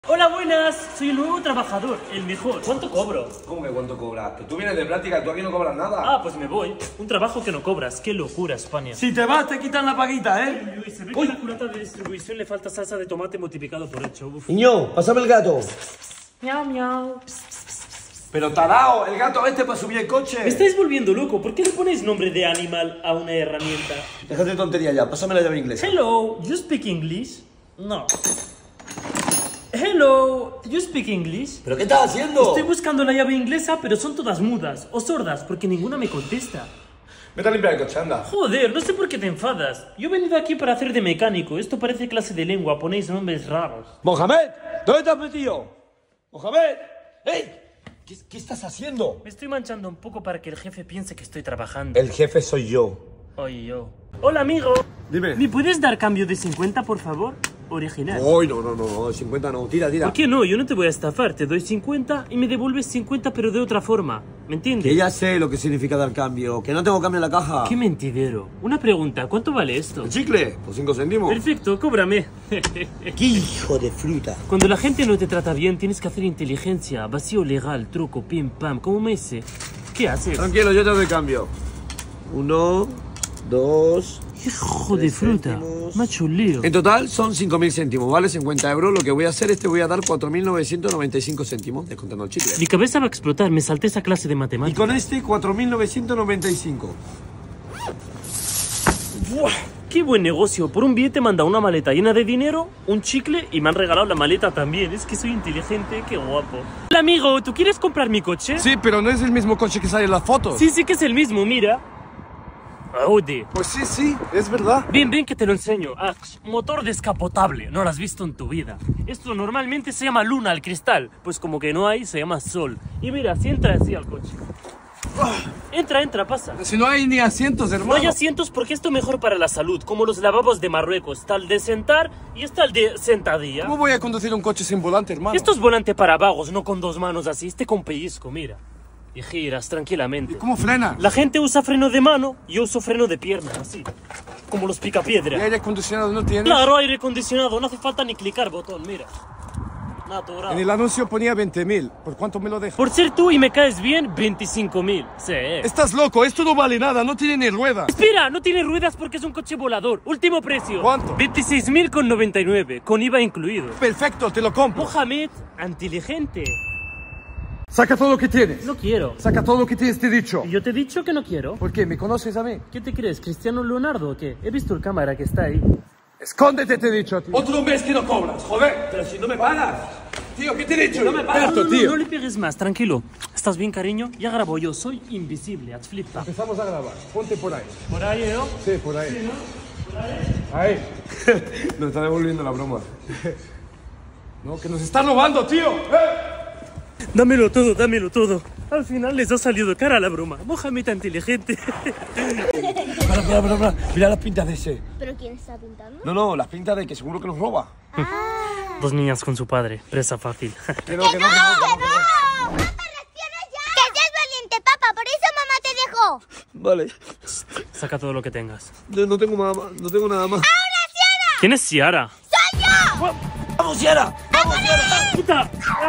Hola, buenas. Soy el nuevo trabajador, el mejor. ¿Cuánto cobro? ¿Cómo que cuánto cobras? Que tú vienes de práctica, tú aquí no cobras nada. Ah, pues me voy. Un trabajo que no cobras. Qué locura, España. Si te vas, te quitan la paguita, ¿eh? Uy, se ve que a la culata de distribución le falta salsa de tomate multiplicado por 8. Uf. Niño, pásame el gato. Miau, miau. Pero tarao, el gato este para subir el coche. Me estáis volviendo loco. ¿Por qué le ponéis nombre de animal a una herramienta? Déjate de tontería ya, pásame la llave inglesa. Hello, you speak English? No. Hello, you speak English? ¿Pero qué estás haciendo? Estoy buscando la llave inglesa, pero son todas mudas o sordas porque ninguna me contesta. Vete a limpiar el coche, anda. Joder, no sé por qué te enfadas. Yo he venido aquí para hacer de mecánico. Esto parece clase de lengua, ponéis nombres raros. Mohamed, ¿dónde te has metido? Mohamed, ¡hey! ¿Qué estás haciendo? Me estoy manchando un poco para que el jefe piense que estoy trabajando. El jefe soy yo. Oye, yo. Hola, amigo. Dime. ¿Me puedes dar cambio de 50, por favor? Original. Uy, no, 50 no, tira. ¿Por qué no? Yo no te voy a estafar. Te doy 50 y me devuelves 50, pero de otra forma. ¿Me entiendes? Que ya sé lo que significa dar cambio, que no tengo cambio en la caja. ¡Qué mentidero! Una pregunta, ¿cuánto vale esto? ¿El chicle? Pues 5 céntimos. Perfecto, cóbrame. ¡Qué hijo de fruta! Cuando la gente no te trata bien, tienes que hacer inteligencia, vacío legal, truco, pim, pam, como Messi. ¿Qué haces? Tranquilo, yo te doy cambio. 1, 2... Hijo de fruta, céntimos. macho lío. En total son 5.000 céntimos, ¿vale? 50 euros. Lo que voy a hacer es te voy a dar 4.995 céntimos, descontando el chicle. Mi cabeza va a explotar, me salté esa clase de Y matemáticas. con este 4.995. ¡Buah! ¡Qué buen negocio! Por un billete me han dado una maleta llena de dinero, un chicle y me han regalado la maleta también. Es que soy inteligente, qué guapo. Hola, amigo, ¿tú quieres comprar mi coche? Sí, pero no es el mismo coche que sale en las fotos. Sí que es el mismo, mira. Audi. Pues sí, es verdad. Ven que te lo enseño. Ah, motor descapotable, no lo has visto en tu vida. Esto normalmente se llama luna al cristal, pues como que no hay, se llama sol. Y mira, si entra así al coche. Entra, pasa. Si no hay ni asientos, hermano. No hay asientos porque esto es mejor para la salud, como los lavabos de Marruecos. Está el de sentar y está el de sentadilla. ¿Cómo voy a conducir un coche sin volante, hermano? Esto es volante para vagos, no con dos manos así. Este con pellizco, mira. Y giras tranquilamente. ¿Cómo frena? La gente usa freno de mano, yo uso freno de pierna, así. Como los ¿Y picapiedra. aire acondicionado no tienes? Claro, aire acondicionado, no hace falta ni clicar botón, mira. Natural. En el anuncio ponía 20.000. ¿Por cuánto me lo dejas? Por ser tú y me caes bien, 25.000. Sí. Estás loco, esto no vale nada, no tiene ni ruedas. Espera, no tiene ruedas porque es un coche volador. Último precio. ¿Cuánto? 26.099, con IVA incluido. Perfecto, te lo compro. Mohamed, inteligente. Saca todo lo que tienes. No quiero. Saca todo lo que tienes, te he dicho. Yo te he dicho que no quiero. ¿Por qué? ¿Me conoces a mí? ¿Qué te crees, Cristiano Leonardo o qué? He visto el cámara que está ahí. Escóndete, te he dicho, tío. Otro mes que no cobras, joder. Pero si no me pagas. Tío, ¿qué te he dicho? No me pagas. Esto, tío. No le pegues más, tranquilo. ¿Estás bien, cariño? Ya grabo yo, soy invisible, haz flipa. Empezamos a grabar. Ponte por ahí. Por ahí, ¿no? Sí, por ahí. Sí, ¿no? Por ahí. Ahí. Nos está devolviendo la broma. No, que nos está robando, tío. Dámelo todo. Al final les ha salido cara a la broma. Mohamed tan inteligente. Espera. Mira las pintas de ese. ¿Pero quién está pintando? No, las pintas de que seguro que nos roba. Dos niñas con su padre, presa fácil. Que no. ¡Papá, reacciona ya! ¡Que seas valiente, papá! ¡Por eso mamá te dejó! Vale. Saca todo lo que tengas. No tengo nada más. ¡Ahora, Ciara! ¿Quién es Ciara? ¡Soy yo! ¡Vamos, Ciara! ¡Puta!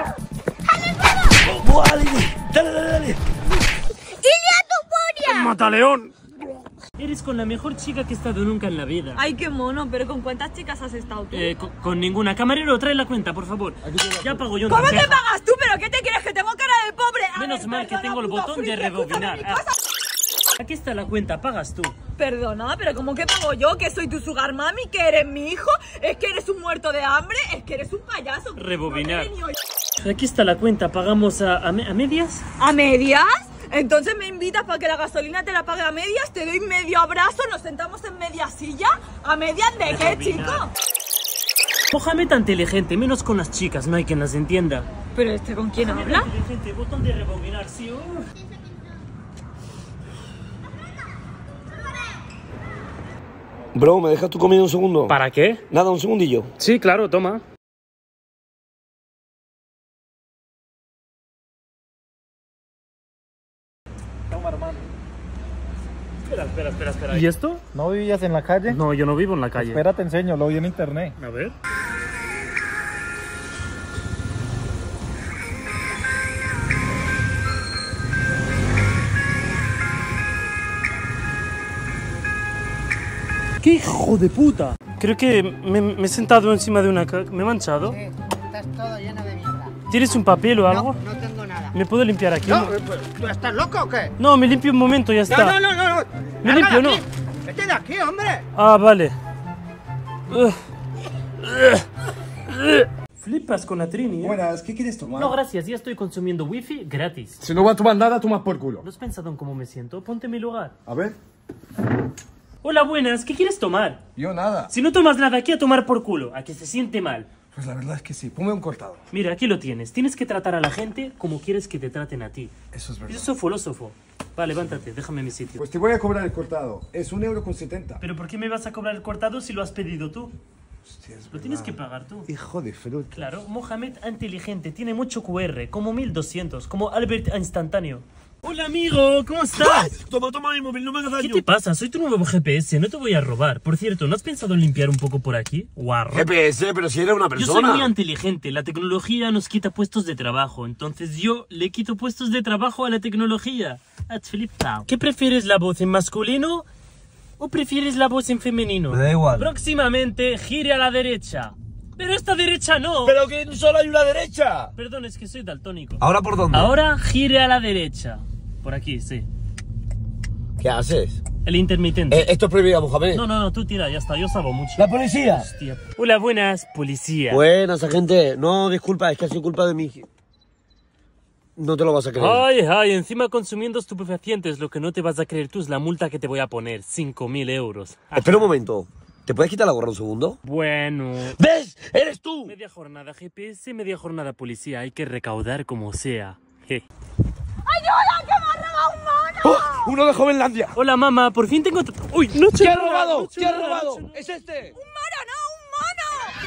Dale. ¡Ilia tu furia! ¡Mataleón! Eres con la mejor chica que he estado nunca en la vida. Ay, qué mono, pero ¿con cuántas chicas has estado tú? Con ninguna. Camarero, trae la cuenta, por favor. Ya pago yo. ¿Cómo te pagas tú? ¿Pero qué te crees? ¿Que tengo cara de pobre? A Menos ver, mal que perdona, tengo el puto botón de friki, escúchame rebobinar. mi cosa. Aquí está la cuenta, pagas tú. Perdona, pero ¿cómo que pago yo? ¿Que soy tu sugar mami? ¿Que eres mi hijo? ¿Es que eres un muerto de hambre? ¿Es que eres un payaso? Rebobinar. No te ni oír. Aquí está la cuenta, pagamos a medias. ¿A medias? Entonces me invitas para que la gasolina te la pague a medias, te doy medio abrazo, nos sentamos en media silla. ¿A medias de qué, Rebobinar. chico? Mohamed tan inteligente, menos con las chicas, no hay quien las entienda. ¿Pero este con quién habla? Inteligente, botón de rebobinar, sí. Bro, ¿me dejas tu comida un segundo? ¿Para qué? Nada, un segundillo. Sí, claro, toma. Toma, hermano. Espera. ¿Y esto? ¿No vivías en la calle? No, yo no vivo en la calle. Espera, te enseño, lo vi en internet. A ver. ¡Qué hijo de puta! Creo que me he sentado encima de una caca. ¿Me he manchado? Sí, estás todo lleno de mierda. ¿Tienes un papel o algo? No tengo nada. ¿Me puedo limpiar aquí? No, ¿tú estás loco o qué? No, me limpio un momento, ya está. No. Me limpio, no. Vete de aquí, hombre. Ah, vale. Flipas con la Trini, ¿eh? Buenas, ¿qué quieres tomar? No, gracias, ya estoy consumiendo wifi gratis. Si no vas a tomar nada, tomas por culo. ¿No has pensado en cómo me siento? Ponte en mi lugar. A ver. Hola, buenas, ¿qué quieres tomar? Yo nada. Si no tomas nada aquí, a tomar por culo, a que se siente mal. Pues la verdad es que sí. Ponme un cortado. Mira, aquí lo tienes. Tienes que tratar a la gente como quieres que te traten a ti. Eso es verdad. Yo soy filósofo. Va, levántate, déjame mi sitio. Pues te voy a cobrar el cortado. Es 1,70 €. ¿Pero por qué me vas a cobrar el cortado si lo has pedido tú? Hostia, es Lo verdad. tienes que pagar tú. Hijo de fruta. Claro, Mohamed inteligente, tiene mucho QR, como 1200, como Albert instantáneo. Hola amigo, ¿cómo estás? Toma mi móvil, no me hagas daño. ¿Qué te pasa? Soy tu nuevo GPS, no te voy a robar. Por cierto, ¿no has pensado en limpiar un poco por aquí? Guarro. GPS, pero si eres una Yo persona. soy muy inteligente, la tecnología nos quita puestos de trabajo, entonces yo le quito puestos de trabajo a la tecnología. Has flipado. ¿Qué prefieres, la voz en masculino o prefieres la voz en femenino? Me da igual. Próximamente gire a la derecha. Pero esta derecha no. Pero que solo hay una derecha. Perdón, es que soy daltónico. ¿Ahora por dónde? Ahora gire a la derecha. Por aquí, sí. ¿Qué haces? El intermitente. Esto es prohibido, Mohamed. No, tú tira, ya está, yo sabo mucho. ¿La policía? Hostia. Hola, buenas, policía. Buenas, agente. No, disculpa, es que ha sido culpa de mí. No te lo vas a creer. Ay, encima consumiendo estupefacientes, lo que no te vas a creer tú es la multa que te voy a poner, 5.000 euros. Espera un momento. ¿Te puedes quitar la gorra un segundo? Bueno. ¿Ves? ¡Eres tú! Media jornada GPS, media jornada policía, hay que recaudar como sea. Je. ¡Ayuda, que me ha robado un mono! ¡Oh! ¡Uno de Jovenlandia! Hola, mamá, por fin tengo... ¡Uy, no ¿Qué ha robado? ¿Qué ha robado? ¡Es este! ¡Un mono, no! ¡Un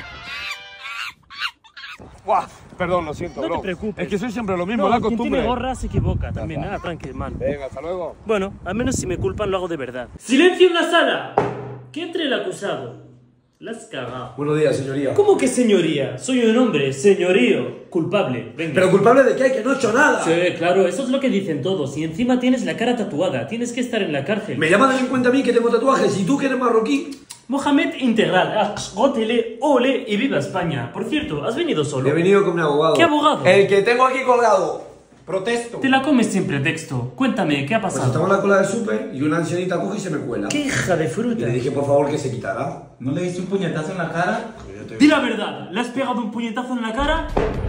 mono! Buah, perdón, lo siento, No bro. te preocupes. Es que soy siempre lo mismo, No, la quien costumbre. tiene gorra se equivoca también, nada, tranqui, man. Venga, hasta luego. Bueno, al menos si me culpan lo hago de verdad. ¡Silencio en la sala! Que entre el acusado. La has cagado. Buenos días, señoría. ¿Cómo que señoría? Soy un hombre, señorío. Culpable, venga. ¿Pero culpable de qué? Que no he hecho nada. Sí, claro, eso es lo que dicen todos. Y encima tienes la cara tatuada, tienes que estar en la cárcel. Me llama delincuente a mí que tengo tatuajes y tú que eres marroquí. Mohamed Integral, Gótele, ole y viva España. Por cierto, ¿has venido solo? He venido con mi abogado. ¿Qué abogado? El que tengo aquí colgado. Protesto. Te la comes siempre, texto. Cuéntame, ¿qué ha Pues pasado? estaba en la cola del súper y una ancianita coge y se me cuela. ¡Qué hija de Y fruta! le dije, por favor, que se quitara. ¿No le diste un puñetazo en la cara? Di la verdad, ¿le has pegado un puñetazo en la cara?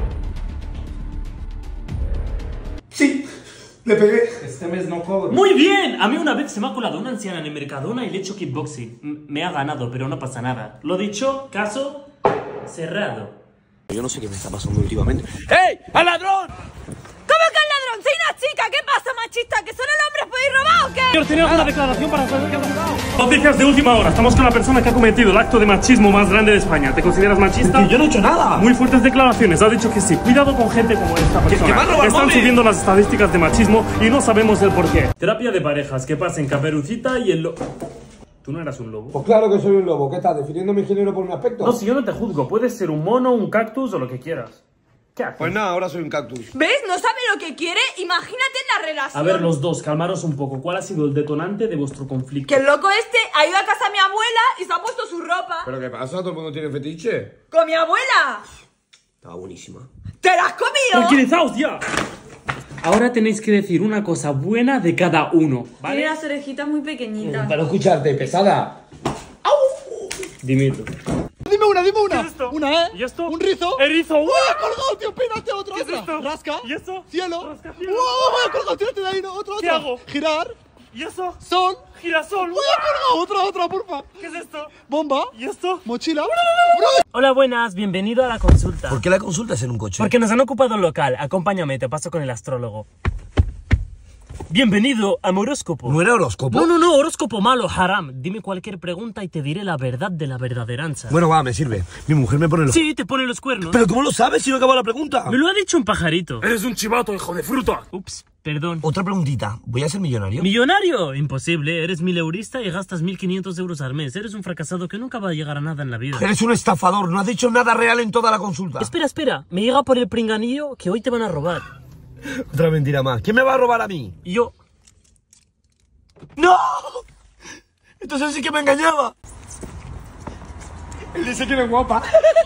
Sí, le pegué. Este mes no cobro. ¡Muy bien! A mí una vez se me ha colado una anciana en el Mercadona y le he hecho kickboxing. Me ha ganado, pero no pasa nada. Lo dicho, caso cerrado. Yo no sé qué me está pasando últimamente. ¡Ey! ¡Al ladrón! ¿Cómo que el ladrón? Soy una chica, ¿qué pasa, machista? ¿Que solo los hombres podéis robar o qué? Señor, ¿tiene alguna declaración para saber qué ha pasado? Noticias de última hora. Estamos con la persona que ha cometido el acto de machismo más grande de España. ¿Te consideras machista? Yo no he hecho nada. Muy fuertes declaraciones. Ha dicho que sí. Cuidado con gente como esta persona. que me han robado el Están móvil. subiendo las estadísticas de machismo y no sabemos el porqué. Terapia de parejas. Que pasen Caperucita y el lobo. ¿Tú no eras un lobo? Pues claro que soy un lobo. ¿Qué estás? ¿Definiendo mi género por mi aspecto? No, si yo no te juzgo. Puedes ser un mono, un cactus o lo que quieras. ¿Qué haces? Pues nada, ahora soy un cactus. ¿Ves? ¿No sabe lo que quiere? Imagínate en la relación. A ver, los dos, calmaros un poco. ¿Cuál ha sido el detonante de vuestro conflicto? Que el loco este ha ido a casa de mi abuela y se ha puesto su ropa. ¿Pero qué pasa? ¿Todo el mundo tiene fetiche? ¡Con mi abuela! Estaba buenísima. ¡Te la has comido! ¡Tranquilizaos ya! Ahora tenéis que decir una cosa buena de cada uno, ¿vale? Tiene las orejitas muy pequeñitas. Para no escucharte, pesada. Dimito. Dime una. ¿Qué es esto? Una, ¿eh? ¿Y esto? ¿Un rizo? ¡Erizo! ¡Uy, ha colgado, tío! ¡Pínate otro! ¿Qué es esto? ¡Rasca! ¿Y esto? ¡Cielo! Rasca cielo. ¡Uy, ha colgado! ¡Tírate de ahí! No, otro. ¿Qué hago? Girar. ¿Y eso? Sol. ¡Girasol! ¡Uy, ha colgado! Otra, porfa. ¿Qué es esto? Bomba. ¿Y esto? Mochila. Hola, buenas, bienvenido a la consulta. ¿Por qué la consultas en un coche? Porque nos han ocupado el local. Acompáñame, te paso con el astrólogo. Bienvenido a mi horóscopo. ¿No era horóscopo? No, horóscopo malo, haram. Dime cualquier pregunta y te diré la verdad de la verdaderanza. Bueno, va, me sirve. Mi mujer me pone los... Sí, te pone los cuernos. ¿Pero cómo lo sabes si no acaba la pregunta? Me lo ha dicho un pajarito. Eres un chivato, hijo de fruta. Ups, perdón. Otra preguntita. ¿Voy a ser millonario? ¿Millonario? Imposible. Eres 1000eurista y gastas 1500 euros al mes. Eres un fracasado que nunca va a llegar a nada en la vida. Eres un estafador. No has dicho nada real en toda la consulta. Espera. Me llega por el pringanillo que hoy te van a robar. Otra mentira más. ¿Quién me va a robar a mí? Yo... ¡No! Entonces sí que me engañaba. Él dice que eres guapa.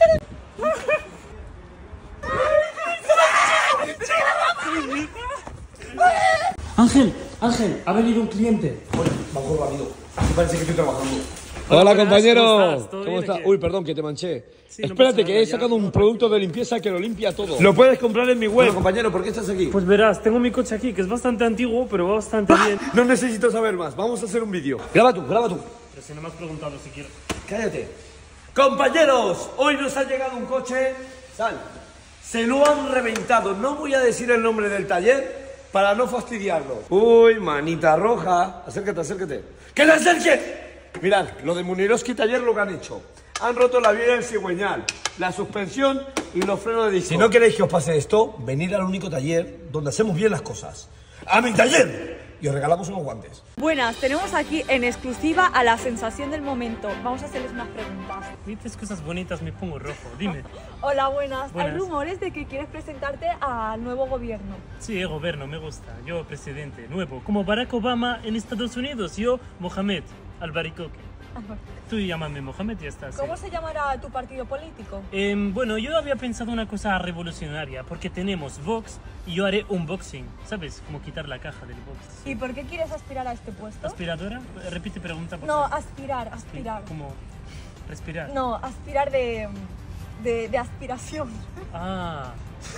Ángel, ha venido un cliente. Vamos rápido. Parece que estoy trabajando. Hola, compañero. ¿Cómo estás? ¿Todo ¿Cómo bien estás? aquí? Uy, perdón, que te manché. Sí, no Espérate, pasa que nada, he ya. sacado un producto de limpieza que lo limpia todo. Lo puedes comprar en mi web. Bueno, compañero, ¿por qué estás aquí? Pues verás, tengo mi coche aquí, que es bastante antiguo, pero va bastante bien. No necesito saber más. Vamos a hacer un vídeo. Graba tú, graba tú. Pero si no me has preguntado si quiero. Cállate. Compañeros, hoy nos ha llegado un coche. Sal. Se lo han reventado. No voy a decir el nombre del taller para no fastidiarlo. Uy, manita roja. Acércate, acércate. ¡Que te acerques! Mirad, lo de Muniroski Taller lo que han hecho. Han roto la vía del cigüeñal, la suspensión y los frenos de disco. Si no queréis que os pase esto, venid al único taller donde hacemos bien las cosas. ¡A mi taller! Y os regalamos unos guantes. Buenas, tenemos aquí en exclusiva a la sensación del momento. Vamos a hacerles unas preguntas. Dices cosas bonitas, me pongo rojo. Dime. Hola, buenas. Buenas. Hay rumores de que quieres presentarte al nuevo gobierno. Sí, gobierno, me gusta. Yo, presidente, nuevo. Como Barack Obama en Estados Unidos. Yo, Mohamed Albaricoque. Tú llámame Mohamed y ya está. ¿Cómo se llamará tu partido político? Bueno, yo había pensado una cosa revolucionaria, porque tenemos Vox y yo haré unboxing, ¿sabes? Como quitar la caja del Vox. ¿Y por qué quieres aspirar a este puesto? ¿Aspiradora? Repite pregunta, por No, favor. aspirar. Como respirar. No, aspirar de aspiración. Ah.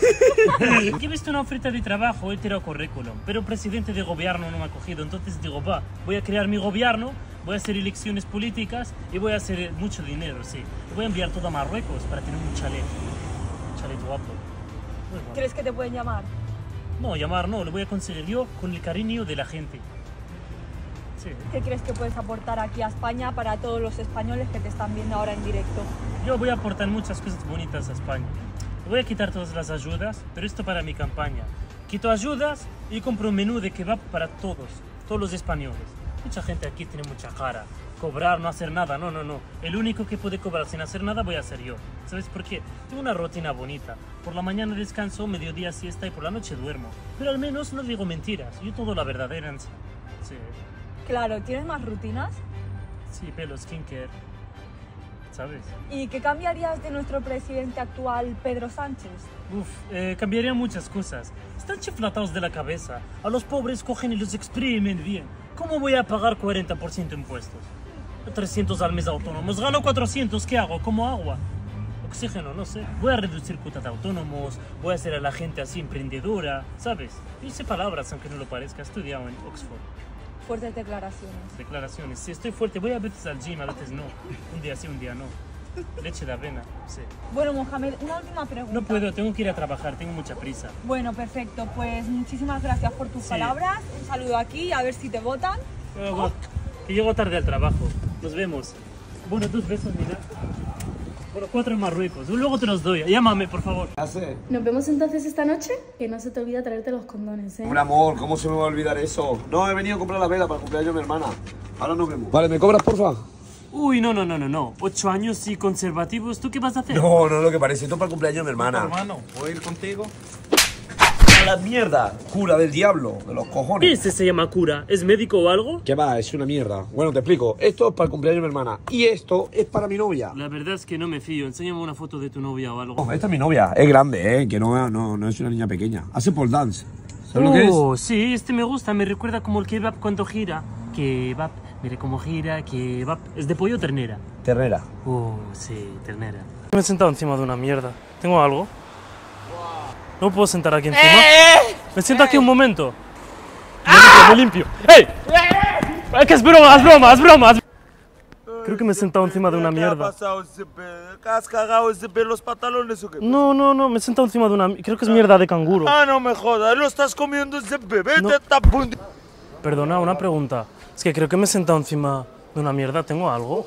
He visto una oferta de trabajo, he tirado currículum, pero presidente de gobierno no me ha cogido, entonces digo, va, voy a crear mi gobierno, voy a hacer elecciones políticas y voy a hacer mucho dinero, sí. Y voy a enviar todo a Marruecos para tener un chalet guapo. Muy bueno. ¿Crees que te pueden llamar? No, llamar no, lo voy a conseguir yo con el cariño de la gente. Sí. ¿Qué crees que puedes aportar aquí a España para todos los españoles que te están viendo ahora en directo? Yo voy a aportar muchas cosas bonitas a España. Voy a quitar todas las ayudas, pero esto para mi campaña. Quito ayudas y compro un menú de kebab para todos los españoles. Mucha gente aquí tiene mucha cara. Cobrar, no hacer nada, no. El único que puede cobrar sin hacer nada voy a ser yo. ¿Sabes por qué? Tengo una rutina bonita. Por la mañana descanso, mediodía siesta y por la noche duermo. Pero al menos no digo mentiras. Yo todo la verdadera. Sí, Claro, ¿tienes más rutinas? sí, pelo, skincare. ¿Sabes? ¿Y qué cambiarías de nuestro presidente actual, Pedro Sánchez? Cambiaría muchas cosas. Están chiflatados de la cabeza. A los pobres cogen y los exprimen bien. ¿Cómo voy a pagar 40% impuestos? 300 al mes autónomos. Gano 400. ¿Qué hago? ¿Como agua? Oxígeno, no sé. Voy a reducir cuotas de autónomos. Voy a hacer a la gente así emprendedora. ¿Sabes? Dice palabras, aunque no lo parezca. He estudiado en Oxford. Fuertes declaraciones. Declaraciones. Si estoy fuerte, voy a veces al gym, a veces no. Un día sí, un día no. Leche de avena, sí. Bueno, Mohamed, una última pregunta. No puedo, tengo que ir a trabajar, tengo mucha prisa. Bueno, perfecto. Pues muchísimas gracias por tus Sí. palabras. Un saludo aquí, a ver si te votan. Que llego tarde al trabajo. Nos vemos. Bueno, 2 besos, mira. Bueno, 4 en Marruecos. Luego te los doy. Llámame, por favor. ¿Qué hace? Nos vemos entonces esta noche, que no se te olvida traerte los condones, ¿eh? Hombre, amor, ¿cómo se me va a olvidar eso? No, he venido a comprar la vela para el cumpleaños de mi hermana. Ahora nos vemos. Vale, ¿me cobras, porfa? Uy, no. 8 años y conservativos. ¿Tú qué vas a hacer? No, no es lo que parece. Esto es para el cumpleaños de mi hermana. Hermano, ¿puedo ir contigo? ¡A la mierda! Cura del diablo, de los cojones. ¿Ese se llama cura? ¿Es médico o algo? ¿Qué va? Es una mierda. Bueno, te explico. Esto es para el cumpleaños de mi hermana. Y esto es para mi novia. La verdad es que no me fío. Enséñame una foto de tu novia o algo. No, esta es mi novia. Es grande, que no es una niña pequeña. Hace pole dance. ¿Sabes lo que es? Sí, este me gusta. Me recuerda como el kebab cuando gira. Kebab. Mire cómo gira, kebab. ¿Es de pollo o ternera? Ternera. Sí, ternera. Me he sentado encima de una mierda. ¿Tengo algo? ¿No me puedo sentar aquí encima? Me siento aquí un momento. Me limpio. ¡Ey! Es que es broma. Creo que me he sentado encima de una mierda. ¿Qué ha pasado, Zepe? ¿Has cagado Zepe los pantalones o qué? No, me he sentado encima de una... Creo que es mierda de canguro. Ah, no me jodas, lo estás comiendo Zepe. Vete No. a tapundi. Perdona, una pregunta. Es que creo que me he sentado encima de una mierda. ¿Tengo algo?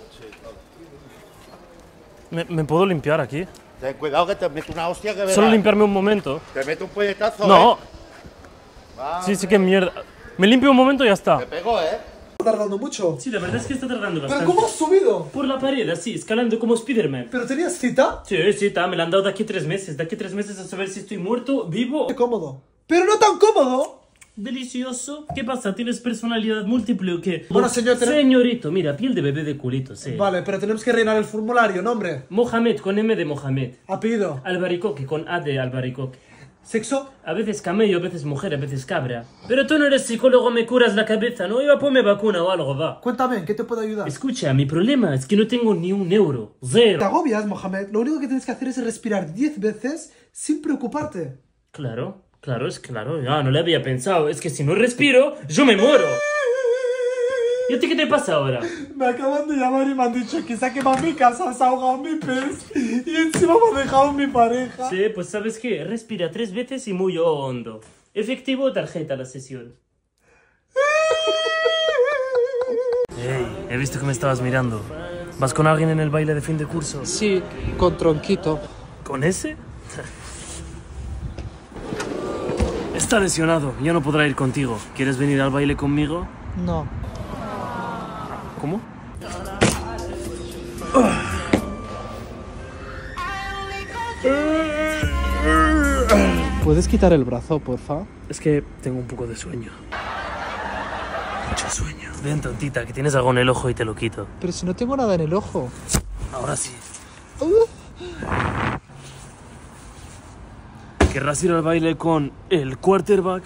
¿Me puedo limpiar aquí? Ten cuidado que te meto una hostia que verás. Solo limpiarme un momento. Te meto un puñetazo, No. ¿eh? Sí, que mierda. Me limpio un momento y ya está. Te pego, ¿eh? ¿Está tardando mucho? Sí, la verdad es que está tardando bastante. ¿Pero cómo has subido? Por la pared, así, escalando como Spiderman. ¿Pero tenías cita? Sí, me la han dado de aquí 3 meses. De aquí 3 meses a saber si estoy muerto, vivo. Qué cómodo. ¡Pero no tan cómodo! Delicioso. ¿Qué pasa? ¿Tienes personalidad múltiple o qué? Bueno, señor, Señorito, mira, piel de bebé de culito, sí. Vale, pero tenemos que rellenar el formulario, nombre. Mohamed, con M de Mohamed. Apellido. Albaricoque, con A de albaricoque. Sexo. A veces camello, a veces mujer, a veces cabra. Pero tú no eres psicólogo, me curas la cabeza, ¿no? Iba a ponerme vacuna o algo, va. Cuéntame, ¿en qué te puedo ayudar? Escucha, mi problema es que no tengo ni un euro. Cero. Te agobias, Mohamed. Lo único que tienes que hacer es respirar 10 veces sin preocuparte. Claro, claro, es claro. Ya, no le había pensado. Es que si no respiro, yo me muero. ¿Y a ti qué te pasa ahora? Me acaban de llamar y me han dicho que se ha quemado mi casa, se ha ahogado mi pez y encima me ha dejado mi pareja. Sí, pues ¿sabes qué? Respira 3 veces y muy hondo. Efectivo o tarjeta la sesión. Hey, he visto que me estabas mirando. ¿Vas con alguien en el baile de fin de curso? Sí, con Tronquito. ¿Con ese? Está lesionado, ya no podrá ir contigo. ¿Quieres venir al baile conmigo? No. ¿Cómo? ¿Puedes quitar el brazo, porfa? Es que tengo un poco de sueño. Mucho sueño. Ven, tontita, que tienes algo en el ojo y te lo quito. Pero si no tengo nada en el ojo. Ahora sí. ¿Querrás ir al baile con el quarterback?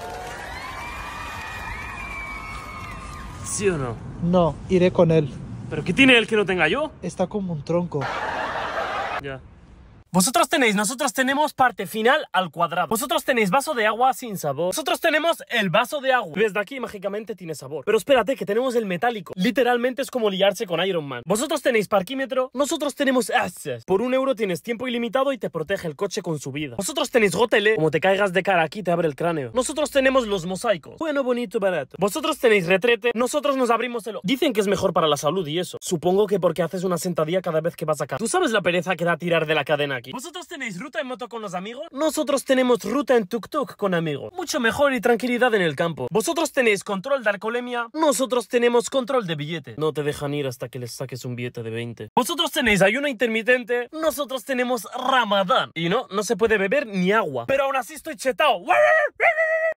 ¿Sí o no? No, iré con él. ¿Pero qué tiene él que no tenga yo? Está como un tronco. Ya. Vosotros tenéis, nosotros tenemos parte final al cuadrado. Vosotros tenéis vaso de agua sin sabor. Nosotros tenemos el vaso de agua. Ves de aquí mágicamente tiene sabor. Pero espérate que tenemos el metálico. Literalmente es como liarse con Iron Man. Vosotros tenéis parquímetro. Nosotros tenemos access. Por 1 euro tienes tiempo ilimitado y te protege el coche con su vida. Vosotros tenéis gotele. Como te caigas de cara aquí te abre el cráneo. Nosotros tenemos los mosaicos. Bueno, bonito, barato. Vosotros tenéis retrete. Nosotros nos abrimos el ojo. Dicen que es mejor para la salud y eso. Supongo que porque haces una sentadilla cada vez que vas a casa. ¿Tú sabes la pereza que da tirar de la cadena aquí? ¿Vosotros tenéis ruta en moto con los amigos? Nosotros tenemos ruta en tuk-tuk con amigos. Mucho mejor y tranquilidad en el campo. ¿Vosotros tenéis control de alcoholemia? Nosotros tenemos control de billete. No te dejan ir hasta que les saques un billete de 20. ¿Vosotros tenéis ayuno intermitente? Nosotros tenemos Ramadán. Y no se puede beber ni agua. Pero aún así estoy chetao.